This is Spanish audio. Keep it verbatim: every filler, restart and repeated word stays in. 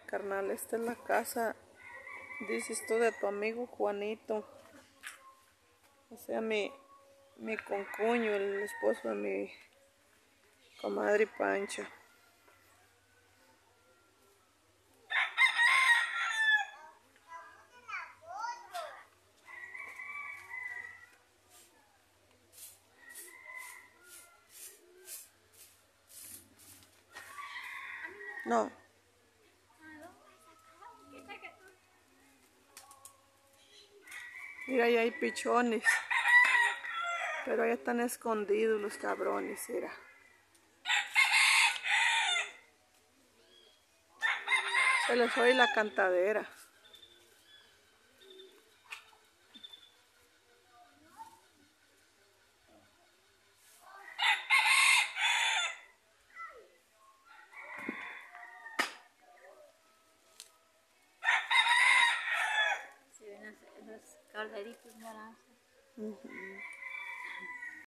carnal, esta es la casa, dices tú, de tu amigo Juanito. O sea, mi, mi concuño, el esposo de mi comadre Pancha. No. Mira, ahí hay pichones. Pero ahí están escondidos los cabrones, mira. Se les oye la cantadera. Se ven los, los corderitos naranjas. Uh-huh.